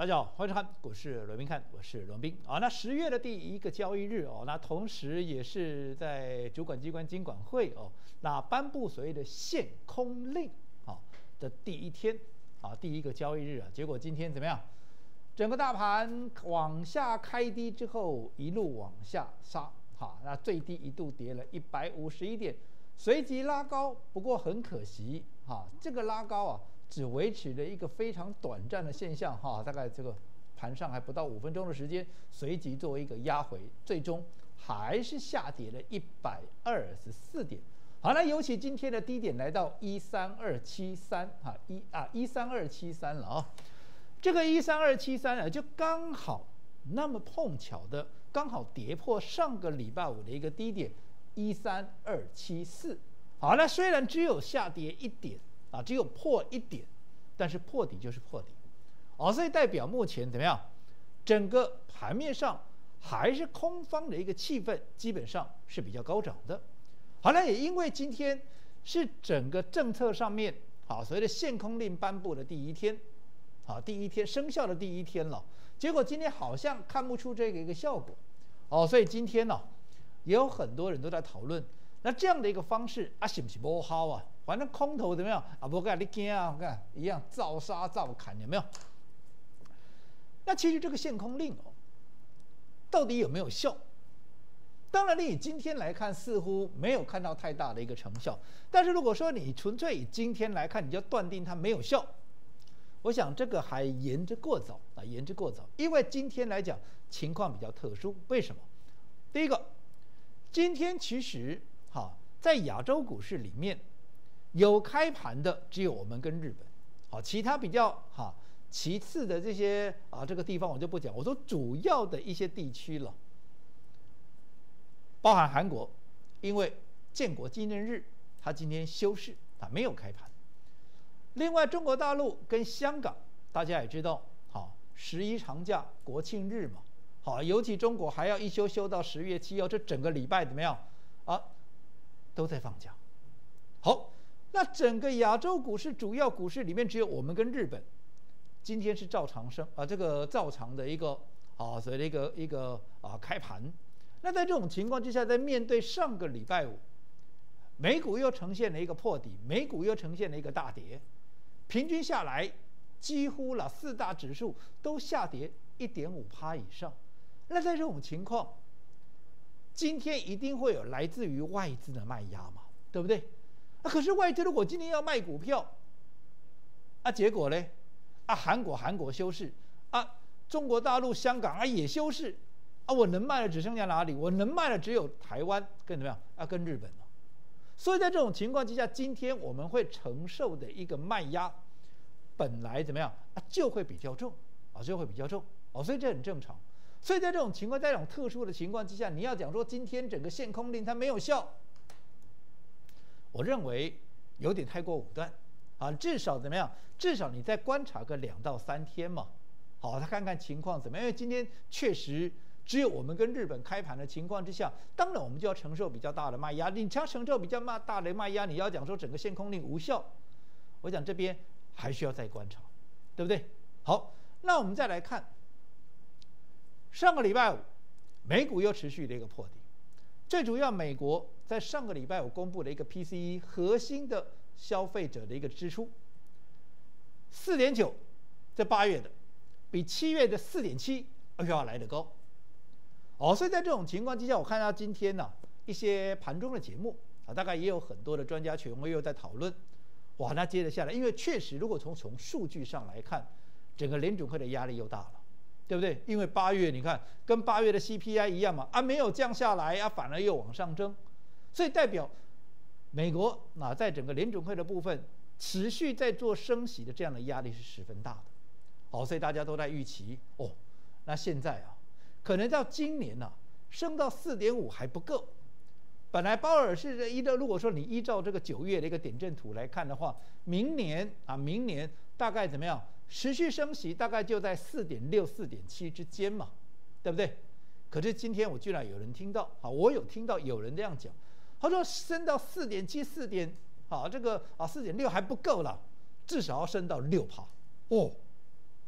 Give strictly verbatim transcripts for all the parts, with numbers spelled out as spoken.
大家好，欢迎收看股市罗宾看，我是罗宾啊。那十月的第一个交易日哦，那同时也是在主管机关金管会哦，那颁布所谓的限空令啊的第一天啊，第一个交易日啊，结果今天怎么样？整个大盘往下开低之后，一路往下杀，哈，那最低一度跌了一百五十一点，随即拉高，不过很可惜哈，这个拉高啊。只维持了一个非常短暂的现象哈，大概这个盘上还不到五分钟的时间，随即作为一个压回，最终还是下跌了一百二十四点。好，那尤其今天的低点来到一三二七三哈一啊一三二七三了啊，这个一三二七三啊就刚好那么碰巧的刚好跌破上个礼拜五的一个低点一三二七四。好，那虽然只有下跌一点。啊，只有破一点，但是破底就是破底，哦，所以代表目前怎么样？整个盘面上还是空方的一个气氛，基本上是比较高涨的。好了，也因为今天是整个政策上面，好，所谓的限空令颁布的第一天，好，第一天生效的第一天了，结果今天好像看不出这个一个效果，哦，所以今天呢、哦，也有很多人都在讨论。那这样的一个方式啊，是不是不好啊？反正空头怎么样啊？不干你惊啊，看一样照杀照砍，有没有？那其实这个限空令哦，到底有没有效？当然，你以今天来看，似乎没有看到太大的一个成效。但是如果说你纯粹以今天来看，你就断定它没有效，我想这个还言之过早啊，言之过早。因为今天来讲情况比较特殊，为什么？第一个，今天其实。好，在亚洲股市里面，有开盘的只有我们跟日本，好，其他比较哈其次的这些啊这个地方我就不讲，我说主要的一些地区了，包含韩国，因为建国纪念日，它今天休市，它没有开盘。另外，中国大陆跟香港，大家也知道，好，十一长假、国庆日嘛，好，尤其中国还要一休休到十月七号，这整个礼拜怎么样啊？都在放假。好，那整个亚洲股市主要股市里面，只有我们跟日本今天是照常升啊，这个照常的一个啊，所谓的一个一个啊开盘。那在这种情况之下，在面对上个礼拜五，美股又呈现了一个破底，美股又呈现了一个大跌，平均下来几乎了四大指数都下跌一点五趴以上。那在这种情况，今天一定会有来自于外资的卖压嘛，对不对？啊，可是外资如果今天要卖股票，啊，结果呢？啊，韩国韩国休市，啊，中国大陆香港啊也休市，啊，我能卖的只剩下哪里？我能卖的只有台湾跟怎么样？啊，跟日本了。所以在这种情况之下，今天我们会承受的一个卖压，本来怎么样啊，就会比较重啊，就会比较重哦，所以这很正常。所以在这种情况，在这种特殊的情况之下，你要讲说今天整个限空令它没有效，我认为有点太过武断啊。至少怎么样？至少你再观察个两到三天嘛，好，他看看情况怎么样。因为今天确实只有我们跟日本开盘的情况之下，当然我们就要承受比较大的卖压。你要承受比较大的卖压，你要讲说整个限空令无效，我讲这边还需要再观察，对不对？好，那我们再来看。上个礼拜五，美股又持续的一个破底，最主要美国在上个礼拜五公布的一个 P C E 核心的消费者的一个支出，四点九，在八月的，比七月的四点七要来得高，哦，所以在这种情况之下，我看到今天呢、啊、一些盘中的节目啊，大概也有很多的专家权威又在讨论，哇，那接着下来，因为确实如果从从数据上来看，整个联准会的压力又大了。对不对？因为八月你看跟八月的 C P I 一样嘛，啊没有降下来啊，反而又往上增，所以代表美国啊在整个联准会的部分持续在做升息的这样的压力是十分大的，好，所以大家都在预期哦，那现在啊可能到今年啊升到 四点五 还不够，本来鲍尔是依照如果说你依照这个九月的一个点阵图来看的话，明年啊明年大概怎么样？持续升息大概就在 四点六、四点七 之间嘛，对不对？可是今天我居然有人听到，啊，我有听到有人这样讲，他说升到 四点七、四点，啊，这个啊 四点六 还不够了，至少要升到 百分之六 哦。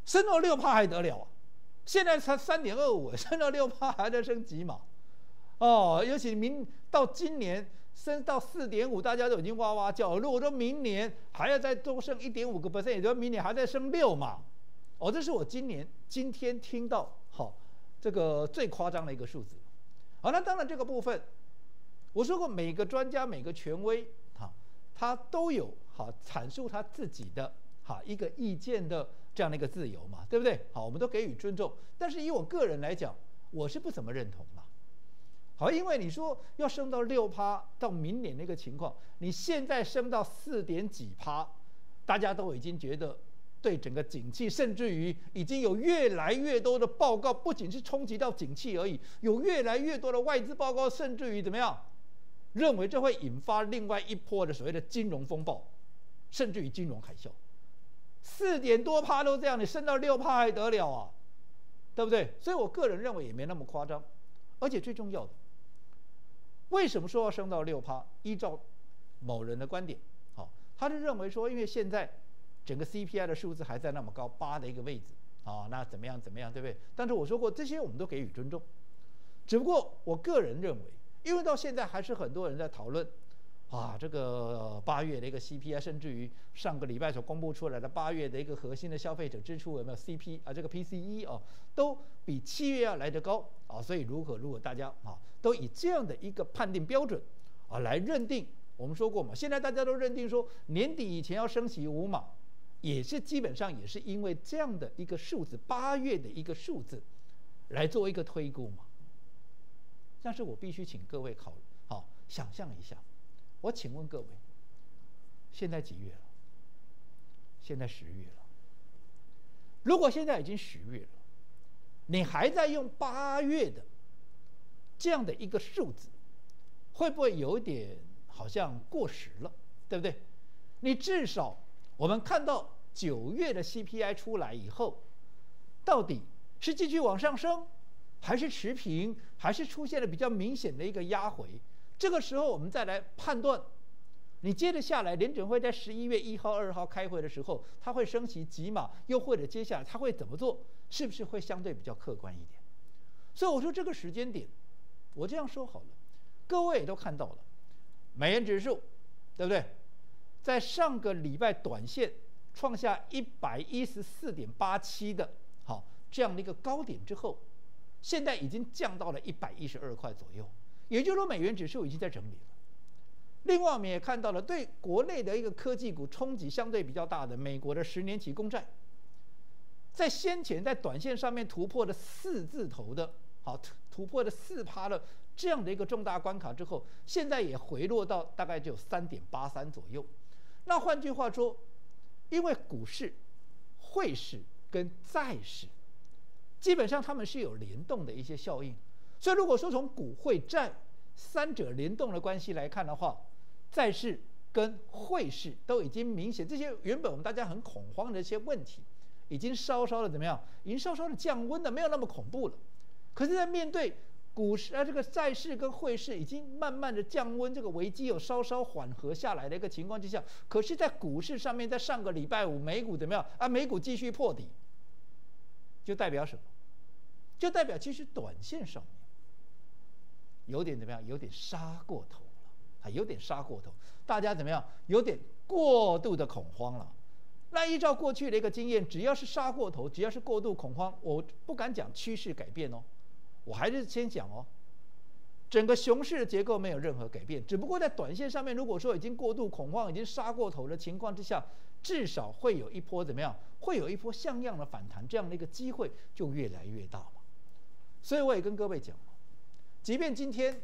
升到六趴还得了啊？现在才三点二五，升到六趴还在升几码？哦，尤其明到今年升到四点五，大家都已经哇哇叫了。如果说明年还要再多升一点五个 percent， 也就是明年还在升六码。哦，这是我今年今天听到好这个最夸张的一个数字。好，那当然这个部分，我说过每个专家每个权威哈，他都有好阐述他自己的好一个意见的这样的一个自由嘛，对不对？好，我们都给予尊重。但是以我个人来讲，我是不怎么认同的。好，因为你说要升到六趴，到明年那个情况，你现在升到四点几趴，大家都已经觉得对整个景气，甚至于已经有越来越多的报告，不仅是冲击到景气而已，有越来越多的外资报告，甚至于怎么样，认为这会引发另外一波的所谓的金融风暴，甚至于金融海啸。四点多趴都这样，你升到六趴还得了啊？对不对？所以我个人认为也没那么夸张，而且最重要的。为什么说要升到六趴？依照某人的观点，好，他是认为说，因为现在整个 C P I 的数字还在那么高八的一个位置，啊，那怎么样怎么样，对不对？但是我说过，这些我们都给予尊重。只不过我个人认为，因为到现在还是很多人在讨论，啊，这个八月的一个 C P I， 甚至于上个礼拜所公布出来的八月的一个核心的消费者支出有没有 C P 啊，这个 P C E 啊，都比七月要来得高啊，所以如果如果大家啊都以这样的一个判定标准啊来认定，我们说过嘛，现在大家都认定说年底以前要升息五码，也是基本上也是因为这样的一个数字，八月的一个数字来做一个推估嘛。但是我必须请各位考好想象一下。我请问各位，现在几月了？现在十月了。如果现在已经十月了，你还在用八月的这样的一个数字，会不会有点好像过时了？对不对？你至少我们看到九月的 C P I 出来以后，到底是继续往上升，还是持平，还是出现了比较明显的一个压回？这个时候我们再来判断，你接着下来，联准会在十一月一号、二号开会的时候，它会升息几码，又或者接下来它会怎么做，是不是会相对比较客观一点？所以我说这个时间点，我这样说好了，各位也都看到了，美元指数，对不对？在上个礼拜短线创下一百一十四点八七的好这样的一个高点之后，现在已经降到了一百一十二块左右。也就是说，美元指数已经在整理了。另外，我们也看到了对国内的一个科技股冲击相对比较大的美国的十年期公债，在先前在短线上面突破了四字头的，好突破了四趴的这样的一个重大关卡之后，现在也回落到大概就三点八三左右。那换句话说，因为股市、汇市跟债市，基本上它们是有联动的一些效应。所以，如果说从股汇债三者联动的关系来看的话，债市跟汇市都已经明显，这些原本我们大家很恐慌的一些问题，已经稍稍的怎么样？已经稍稍的降温了，没有那么恐怖了。可是，在面对股市啊，这个债市跟汇市已经慢慢的降温，这个危机有稍稍缓和下来的一个情况之下，可是，在股市上面，在上个礼拜五美股怎么样啊？美股继续破底，就代表什么？就代表其实短线上面有点怎么样？有点杀过头了啊，有点杀过头。大家怎么样？有点过度的恐慌了。那依照过去的一个经验，只要是杀过头，只要是过度恐慌，我不敢讲趋势改变哦，我还是先讲哦，整个熊市的结构没有任何改变，只不过在短线上面，如果说已经过度恐慌、已经杀过头的情况之下，至少会有一波怎么样？会有一波像样的反弹，这样的一个机会就越来越大嘛。所以我也跟各位讲。即便今天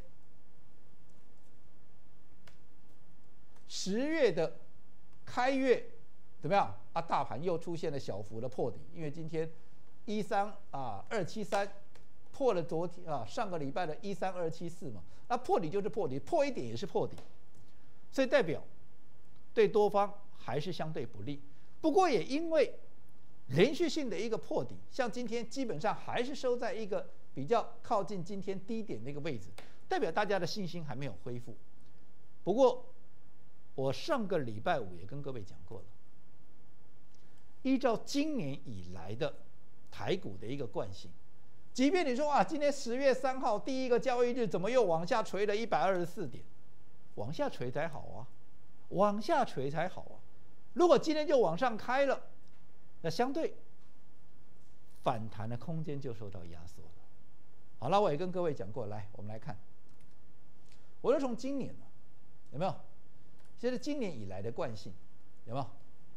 十月的开月怎么样啊？大盘又出现了小幅的破底，因为今天一三啊二七三破了昨天啊上个礼拜的一三二七四嘛，那破底就是破底，破一点也是破底，所以代表对多方还是相对不利。不过也因为连续性的一个破底，像今天基本上还是收在一个比较靠近今天低点的一个位置，代表大家的信心还没有恢复。不过，我上个礼拜五也跟各位讲过了， 依照今年以来的台股的一个惯性，即便你说啊，今天十月三号第一个交易日怎么又往下垂了一百二十四点，往下垂才好啊，往下垂才好啊。如果今天就往上开了，那相对反弹的空间就受到压缩了。好了，我也跟各位讲过，来，我们来看，我就从今年了，有没有？这是今年以来的惯性，有没有？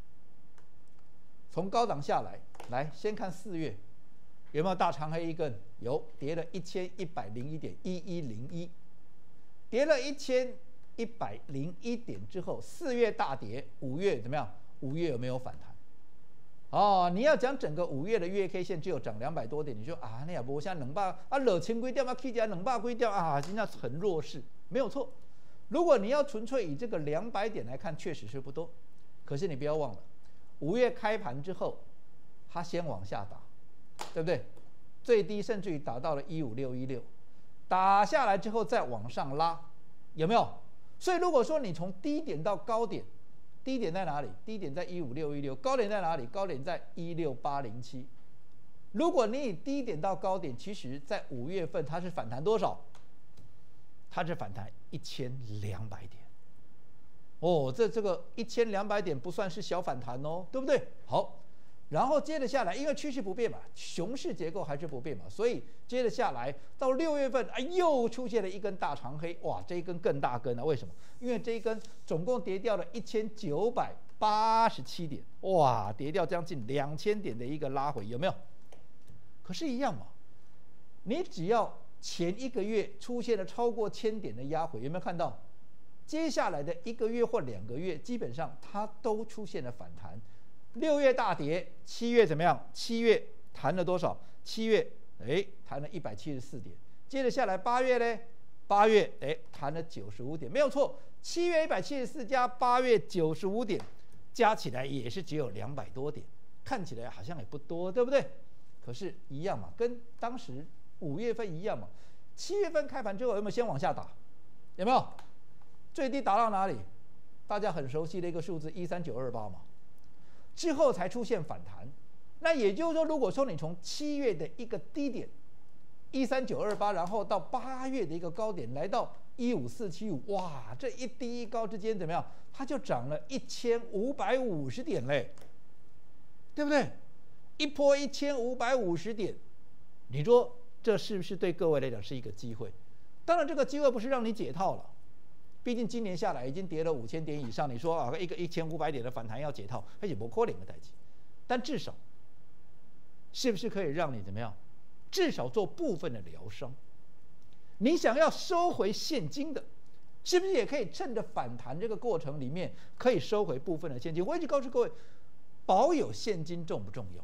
从高档下来，来先看四月，有没有大长黑一根？有，跌了一千一百零一点一一零一，跌了一千一百零一点之后，四月大跌，五月怎么样？五月有没有反弹？哦，你要讲整个五月的月 K 线只有涨两百多点，你说啊，那也不像两百啊，热千几点啊 ，K 起来两百几点啊，现在很弱势，没有错。如果你要纯粹以这个两百点来看，确实是不多。可是你不要忘了，五月开盘之后，它先往下打，对不对？最低甚至于打到了一五六一六，打下来之后再往上拉，有没有？所以如果说你从低点到高点，低点在哪里？低点在一五六一六，高点在哪里？高点在一六八零七。如果你以低点到高点，其实在五月份它是反弹多少？它是反弹一千两百点。哦，这这个一千两百点不算是小反弹哦，对不对？好，然后接着下来，因为趋势不变嘛，熊市结构还是不变嘛，所以接着下来到六月份，哎，又出现了一根大长黑，哇，这一根更大根了，为什么？因为这一根总共跌掉了一千九百八十七点，哇，跌掉将近两千点的一个拉回，有没有？可是，一样嘛，你只要前一个月出现了超过千点的压回，有没有看到？接下来的一个月或两个月，基本上它都出现了反弹。六月大跌，七月怎么样？七月弹了多少？七月哎弹了一百七十四点。接着下来八月呢？八月哎弹了九十五点，没有错。七月一百七十四加八月九十五点，加起来也是只有两百多点，看起来好像也不多，对不对？可是，一样嘛，跟当时五月份一样嘛。七月份开盘之后有没有先往下打？有没有？最低达到哪里？大家很熟悉的一个数字一三九二八嘛。之后才出现反弹，那也就是说，如果说你从七月的一个低点一三九二八，然后到八月的一个高点来到一五四七五，哇，这一低一高之间怎么样？它就涨了一千五百五十点嘞，对不对？一波一千五百五十点，你说这是不是对各位来讲是一个机会？当然，这个机会不是让你解套了。毕竟今年下来已经跌了五千点以上，你说啊，一个一千五百点的反弹要解套，而且不可能的代志。但至少，是不是可以让你怎么样？至少做部分的疗伤。你想要收回现金的，是不是也可以趁着反弹这个过程里面，可以收回部分的现金？我一直告诉各位，保有现金重不重要？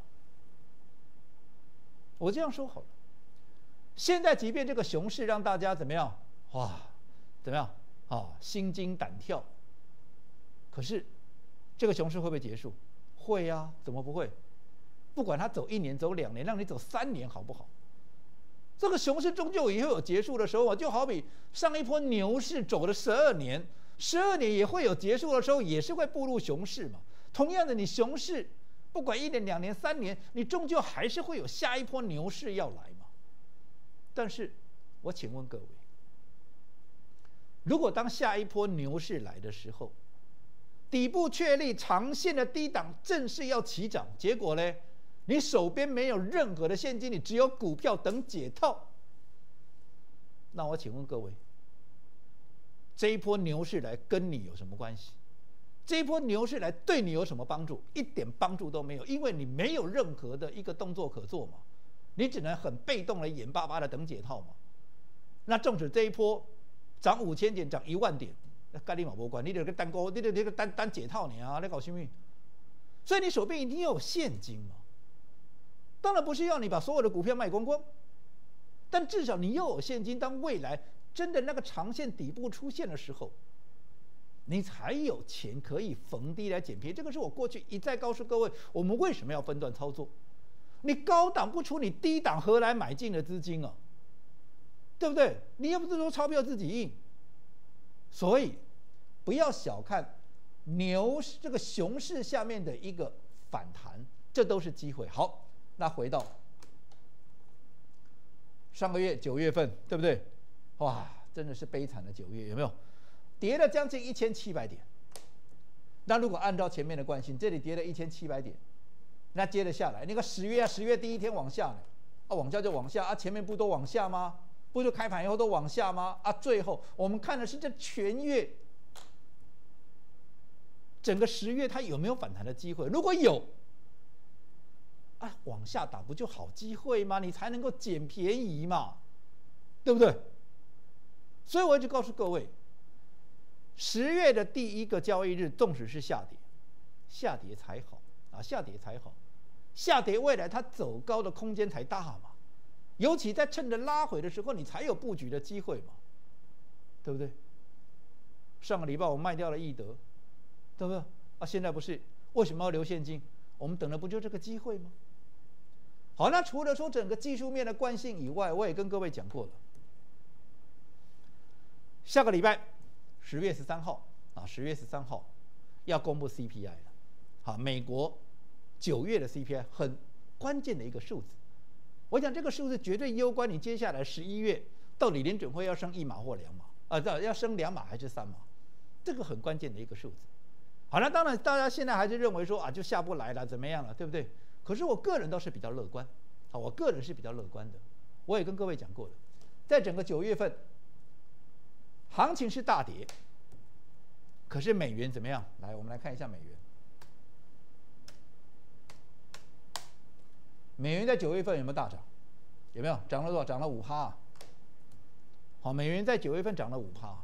我这样说好了。现在即便这个熊市让大家怎么样？哇，怎么样？啊，心惊胆跳。可是，这个熊市会不会结束？会啊，怎么不会？不管它走一年、走两年，让你走三年，好不好？这个熊市终究也会有结束的时候啊，就好比上一波牛市走了十二年，十二年也会有结束的时候，也是会步入熊市嘛。同样的，你熊市不管一年、两年、三年，你终究还是会有下一波牛市要来嘛。但是，我请问各位。如果当下一波牛市来的时候，底部确立，长线的低档正式要起涨，结果呢，你手边没有任何的现金，你只有股票等解套。那我请问各位，这一波牛市来跟你有什么关系？这一波牛市来对你有什么帮助？一点帮助都没有，因为你没有任何的一个动作可做嘛，你只能很被动的眼巴巴的等解套嘛。那纵使这一波涨五千点，涨一万点，那跟你嘛无关，你这个单股，你这个单单解套你啊，你搞什么？所以你手边一定要有现金嘛。当然不是要你把所有的股票卖光光，但至少你要有现金。当未来真的那个长线底部出现的时候，你才有钱可以逢低来捡便宜。这个是我过去一再告诉各位，我们为什么要分段操作？你高档不出，你低档何来买进的资金啊？对不对？你又不是说钞票自己印，所以不要小看牛这个熊市下面的一个反弹，这都是机会。好，那回到上个月九月份，对不对？哇，真的是悲惨的九月，有没有？跌了将近一千七百点。那如果按照前面的惯性，这里跌了一千七百点，那接着下来，那个十月啊，十月第一天往下呢，啊，往下就往下啊，前面不都往下吗？不就开盘以后都往下吗？啊，最后我们看的是这全月，整个十月它有没有反弹的机会？如果有，啊，往下打不就好机会吗？你才能够捡便宜嘛，对不对？所以我一直告诉各位，十月的第一个交易日，纵使是下跌，下跌才好啊，下跌才好，下跌未来它走高的空间才大嘛。尤其在趁着拉回的时候，你才有布局的机会嘛，对不对？上个礼拜我卖掉了易德，对不对？啊，现在不是为什么要留现金？我们等的不就这个机会吗？好，那除了说整个技术面的惯性以外，我也跟各位讲过了，下个礼拜十月十三号啊，十月十三号要公布 C P I 了，好，美国九月的 C P I 很关键的一个数字。我讲这个数字绝对攸关你接下来十一月到底联准会要升一码或两码，啊，要升两码还是三码，这个很关键的一个数字。好了，当然大家现在还是认为说啊，就下不来了，怎么样了，对不对？可是我个人倒是比较乐观，啊，我个人是比较乐观的。我也跟各位讲过了，在整个九月份，行情是大跌，可是美元怎么样？来，我们来看一下美元。美元在九月份有没有大涨？有没有涨了多少？涨了五趴、啊。好，美元在九月份涨了五趴。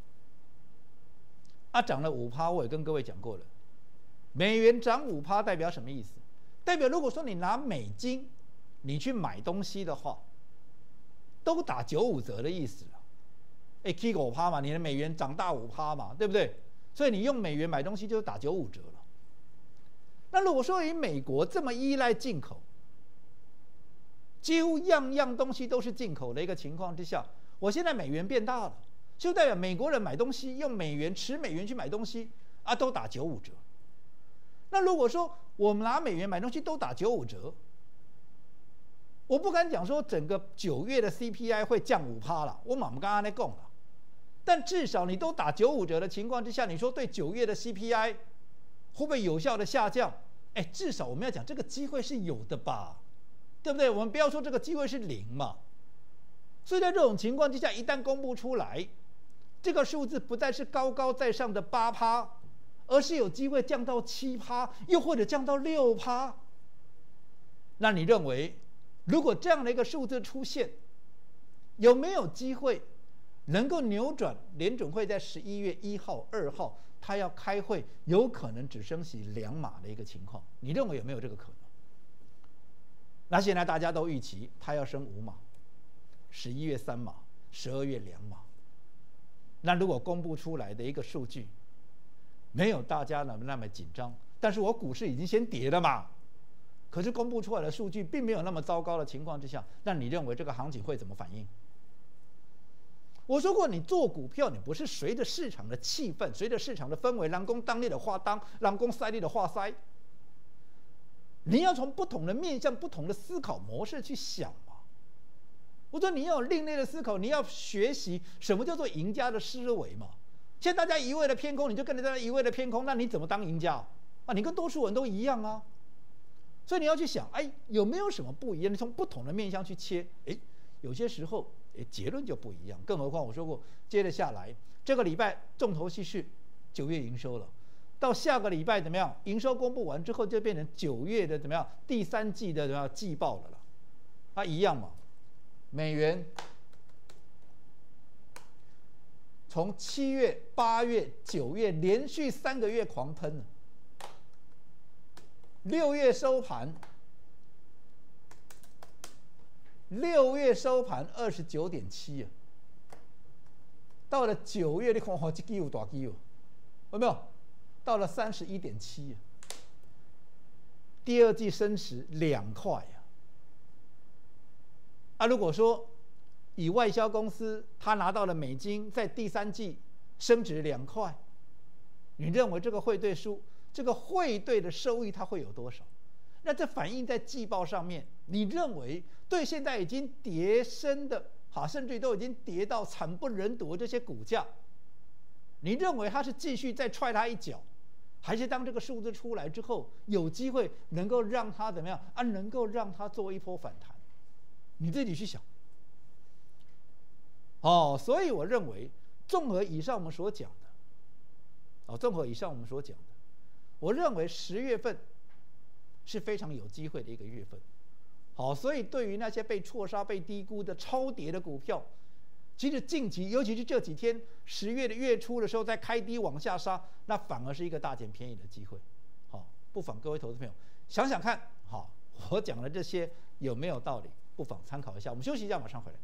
啊，涨了五趴，我也跟各位讲过了。美元涨五趴代表什么意思？代表如果说你拿美金，你去买东西的话，都打九五折的意思了。哎 ，K 五趴嘛，你的美元涨大五趴嘛，对不对？所以你用美元买东西就打九五折了。那如果说以美国这么依赖进口，几乎样样东西都是进口的一个情况之下，我现在美元变大了，就代表美国人买东西用美元持美元去买东西啊，都打九五折。那如果说我们拿美元买东西都打九五折，我不敢讲说整个九月的 C P I 会降五趴了，我马上刚刚在讲了，但至少你都打九五折的情况之下，你说对九月的 C P I 会不会有效的下降？哎，至少我们要讲这个机会是有的吧。对不对？我们不要说这个机会是零嘛。所以在这种情况之下，一旦公布出来，这个数字不再是高高在上的八趴，而是有机会降到七趴，又或者降到六趴。那你认为，如果这样的一个数字出现，有没有机会能够扭转联准会在十一月一号、二号他要开会，有可能只升息两码的一个情况？你认为有没有这个可能？那现在大家都预期它要升五码，十一月三码，十二月两码。那如果公布出来的一个数据，没有大家那么紧张，但是我股市已经先跌了嘛，可是公布出来的数据并没有那么糟糕的情况之下，那你认为这个行情会怎么反应？我说过，你做股票，你不是随着市场的气氛，随着市场的氛围，人讲当你的话当，人讲塞你的话塞。你要从不同的面向、不同的思考模式去想嘛。我说你要有另类的思考，你要学习什么叫做赢家的思维嘛。现在大家一味的偏空，你就跟着大家一味的偏空，那你怎么当赢家啊？你跟多数人都一样啊。所以你要去想，哎，有没有什么不一样？你从不同的面向去切，哎，有些时候，哎，结论就不一样。更何况我说过，接着下来这个礼拜重头戏是九月营收了。到下个礼拜怎么样？营收公布完之后，就变成九月的怎么样？第三季的怎么样季报了啦？它一样嘛。美元从七月、八月、九月连续三个月狂喷了，六月收盘，六月收盘二十九点七啊。到了九月，你看哇，这支有大支哦，有没有？到了三十一点七，第二季升值两块呀！啊，如果说以外销公司他拿到了美金，在第三季升值两块，你认为这个会对数这个汇兑的收益它会有多少？那这反映在季报上面，你认为对现在已经跌深的，好，甚至都已经跌到惨不忍睹的这些股价，你认为它是继续再踹它一脚，还是当这个数字出来之后，有机会能够让它怎么样啊？能够让它做一波反弹？你自己去想。哦，所以我认为，综合以上我们所讲的，哦，综合以上我们所讲的，我认为十月份是非常有机会的一个月份。好，所以对于那些被错杀、被低估的超跌的股票，其实近期，尤其是这几天，十月的月初的时候，在开低往下杀，那反而是一个大捡便宜的机会。好，不妨各位投资朋友想想看，好，我讲的这些有没有道理？不妨参考一下。我们休息一下，马上回来。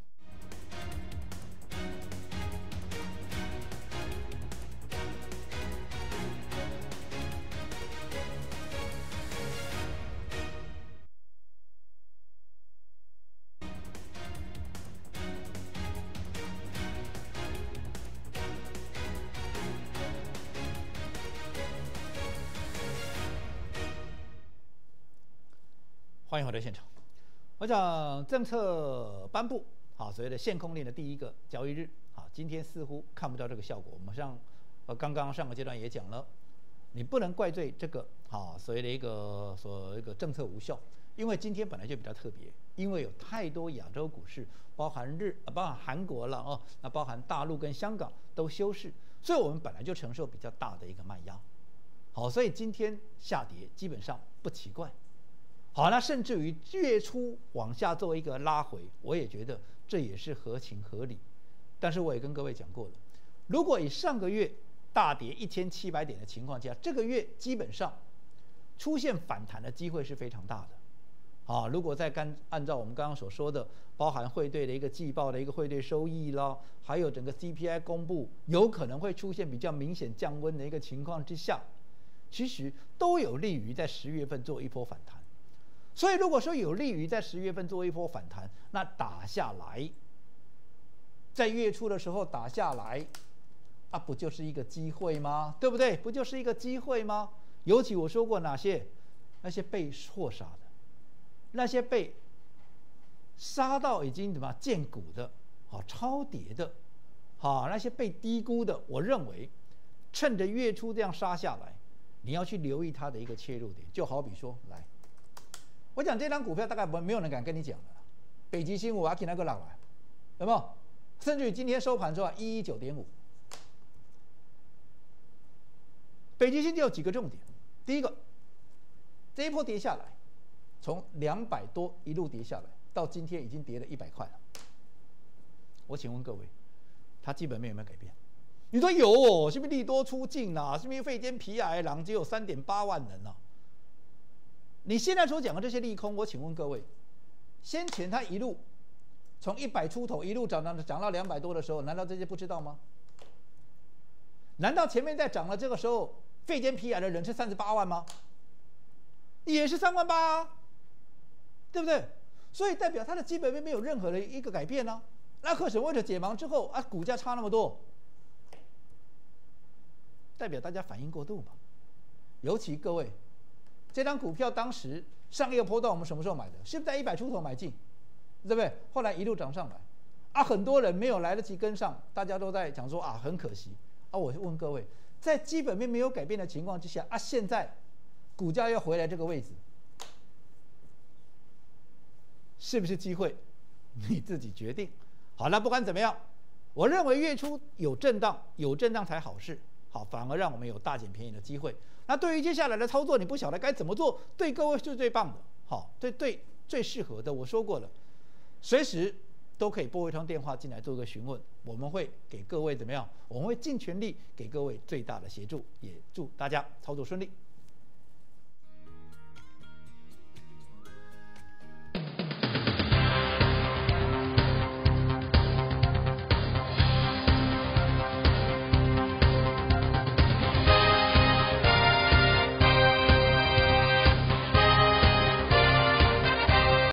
欢迎回到现场。我讲政策颁布，好，所谓的限空令的第一个交易日，好，今天似乎看不到这个效果。我们上，呃，刚刚上个阶段也讲了，你不能怪罪这个，好，所谓的一个所一个政策无效，因为今天本来就比较特别，因为有太多亚洲股市，包含日，呃、包含韩国了哦，那包含大陆跟香港都休市，所以我们本来就承受比较大的一个卖压，好，所以今天下跌基本上不奇怪。好，那甚至于月初往下做一个拉回，我也觉得这也是合情合理。但是我也跟各位讲过了，如果以上个月大跌一千七百点的情况下，这个月基本上出现反弹的机会是非常大的。啊，如果再干按照我们刚刚所说的，包含汇兑的一个季报的一个汇兑收益啦，还有整个 C P I 公布，有可能会出现比较明显降温的一个情况之下，其实都有利于在十月份做一波反弹。所以如果说有利于在十月份做一波反弹，那打下来，在月初的时候打下来，啊，不就是一个机会吗？对不对？不就是一个机会吗？尤其我说过哪些，那些被错杀的，那些被杀到已经怎么见骨的，好超跌的，好那些被低估的，我认为趁着月初这样杀下来，你要去留意它的一个切入点，就好比说来。我讲这张股票大概没有人敢跟你讲的，北极星我要给那个浪来，有没有？甚至于今天收盘之后一一九点五，北极星就有几个重点。第一个，这一波跌下来，从两百多一路跌下来，到今天已经跌了一百块了。我请问各位，它基本面有没有改变？你说有哦，是不是利多出尽啦、啊？是不是肺间皮癌狼只有三点八万人啊？你现在所讲的这些利空，我请问各位，先前它一路从一百出头一路涨涨涨到两百多的时候，难道这些不知道吗？难道前面在涨的这个时候，肺间皮癌的人是三十八万吗？也是三万八啊，对不对？所以代表它的基本面没有任何的一个改变啊。那可是为了解盲之后啊，股价差那么多，代表大家反应过度嘛。尤其各位。这张股票当时上一个波段我们什么时候买的？是不是在一百出头买进，对不对？后来一路涨上来，啊，很多人没有来得及跟上，大家都在讲说啊，很可惜啊。我问各位，在基本面没有改变的情况之下啊，现在股价要回来这个位置，是不是机会？你自己决定。好，那不管怎么样，我认为月初有震荡，有震荡才好事。好，反而让我们有大捡便宜的机会。那对于接下来的操作，你不晓得该怎么做，对各位是最棒的，好，对对最适合的。我说过了，随时都可以拨一通电话进来做一个询问，我们会给各位怎么样？我们会尽全力给各位最大的协助，也祝大家操作顺利。